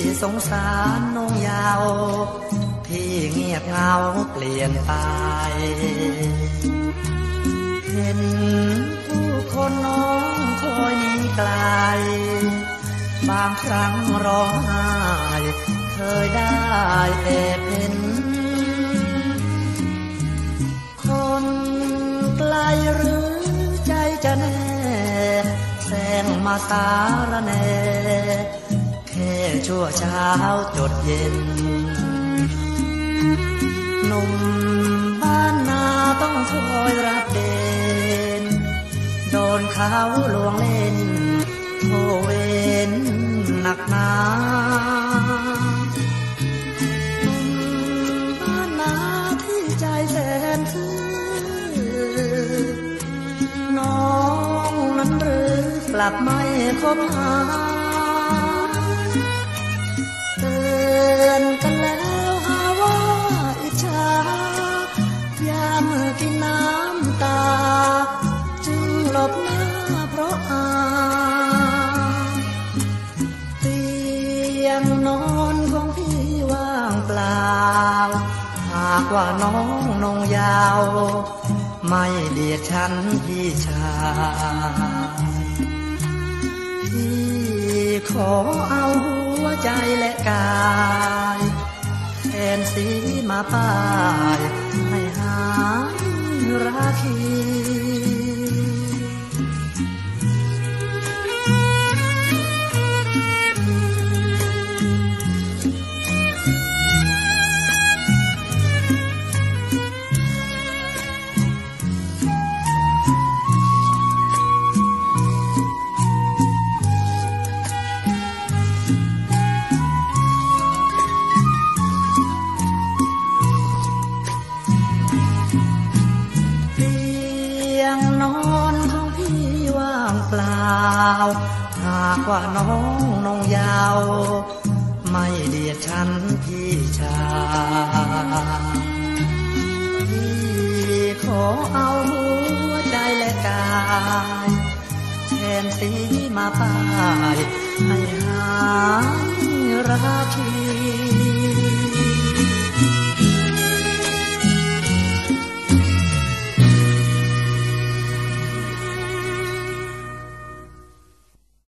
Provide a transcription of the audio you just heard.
สงสารน้องยาวที่เงียบเหงาเปลี่ยนไปเห็นผู้คนน้องคอยหนีไกลบางครั้งร้องไห้เคยได้แอบเห็นคนไกลหรือใจจะแน่แสงมาสารแน่แค่ชั่วเช้าจดเย็นหนุ่มบ้านนาต้องคอยรับเด่นโดนเขาลวงเล่นโทเวนหนักหนาหนุ่มบ้านนาที่ใจแสนซื่อน้องนั้นหรือกลับไม่คบหาเตือนกันแล้วหาว่าอิจฉายามกินน้ำตาจึงหลบหน้าเพราะอายเตียงนอนของพี่ว่างเปล่าหากว่าน้องนงยาวไม่เดียดฉันพี่ชายที่ขอเอาหัวใจและกายแทนสีมาป้ายให้หายราคีหากว่าน้องนงยาวไม่เดียดฉันพี่ชายพี่ขอเอาหัวใจและกายแทนสีมาป้ายให้หายราคี